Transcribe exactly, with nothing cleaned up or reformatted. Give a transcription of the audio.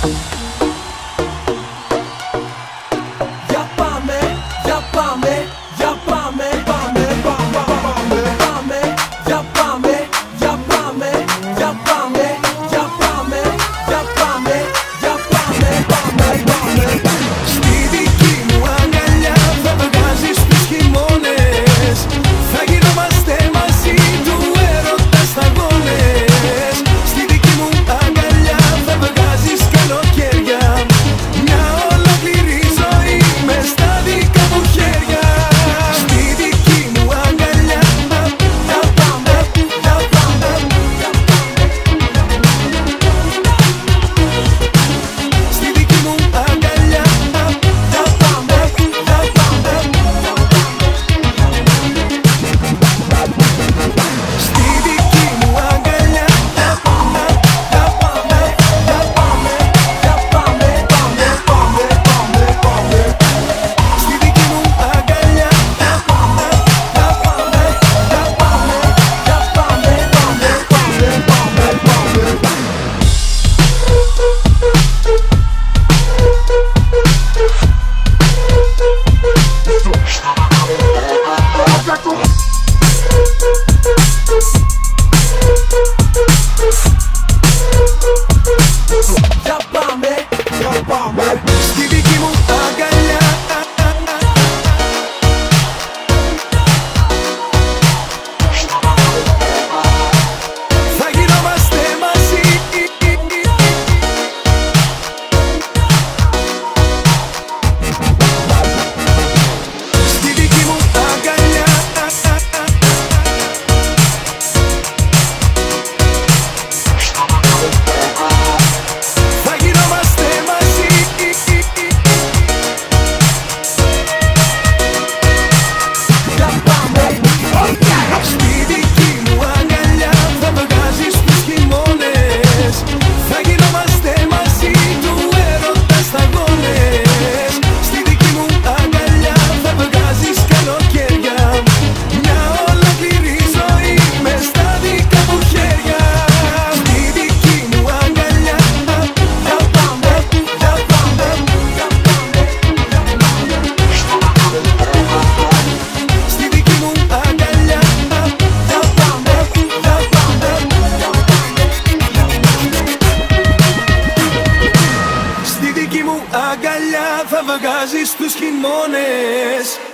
Για πάμε, για πάμε, για πάμε, πάμε, πάμε, πάμε, πάμε, για πάμε, για πάμε, για πάμε, για πάμε, για πάμε, για πάμε, πάμε, πάμε. Στη δική μου αγκαλιά θα βγάζεις τους χειμώνες, θα γινόμαστε μαζί του έρωτα σταγόνες. Στη δική μου αγκαλιά θα βγάζεις καλοκαίρια, μια ολόκληρη ζωή μες στα δικά μου χέρια. Στη δική μου αγκαλιά Για πάμε, για πάμε, για στη δική μου αγκαλιά για πάμε, για πάμε, στη δική μου αγκαλιά για πάμε, για πάμε, για πάμε, για πάμε, πάμε, πάμε, πάμε, πάμε. στη δική μου αγκαλιά Για πάμε, για πάμε, για πάμε, για πάμε, πάμε, πάμε, πάμε, πάμε. Για πάμε, για πάμε. στη δική μου αγκαλιά θα γινόμαστε μαζί. Στη δική μου αγκαλιά θα γινόμαστε μαζί. Για πάμε, Στη δική μου αγκαλιά θα βγάζεις τους χειμώνες, θα γινόμαστε μαζί του έρωτα σταγόνες. Στη δική μου αγκαλιά θα βγάζεις καλοκαίρια, μια ολόκληρη ζωή μες στα δικά μου χέρια. Στη δική μου αγκαλιά για πάμε, για πάμε, για πάμε, για πάμε. στη δική μου αγκαλιά Για πάμε, για πάμε, για πάμε, για πάμε. στη δική μου αγκαλιά θα βγάζεις τους χειμώνες.